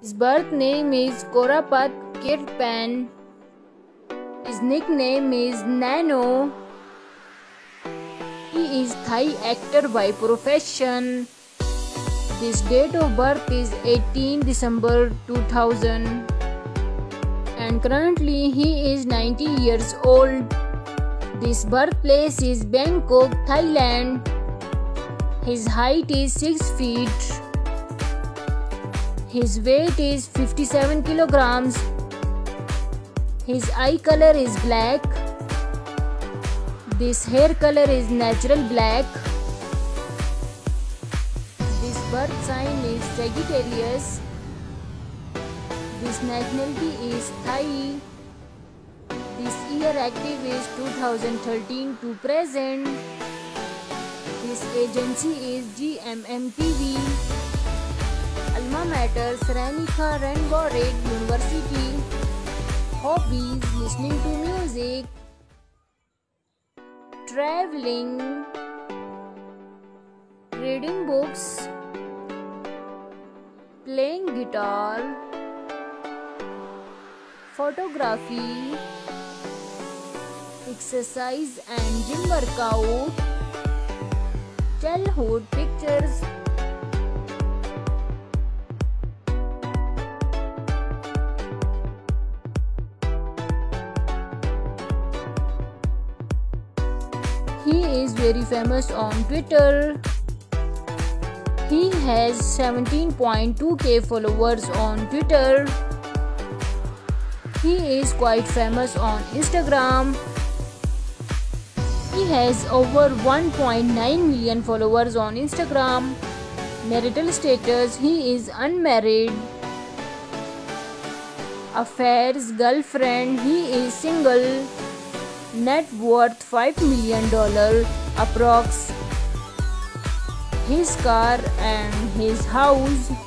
His birth name is Korapat Kirpan. His nickname is Nano. He is Thai actor by profession. His date of birth is 18 December 2000 and currently he is 90 years old. His birthplace is Bangkok, Thailand. His height is 6 feet. His weight is 57 kilograms. His eye color is black. This hair color is natural black. This birth sign is Sagittarius. This nationality is Thai. This year active is 2013 to present. This agency is GMM TV. Alma mater Serenica Rainbow Red University. Hobbies: listening to music, traveling, reading books, playing guitar, photography, exercise and gym workout, childhood pictures. He is very famous on Twitter. He has 17.2k followers on Twitter. He is quite famous on Instagram. He has over 1.9 million followers on Instagram. Marital status: he is unmarried. Affairs: girlfriend: he is single. Net worth $5 million approx. His car and his house.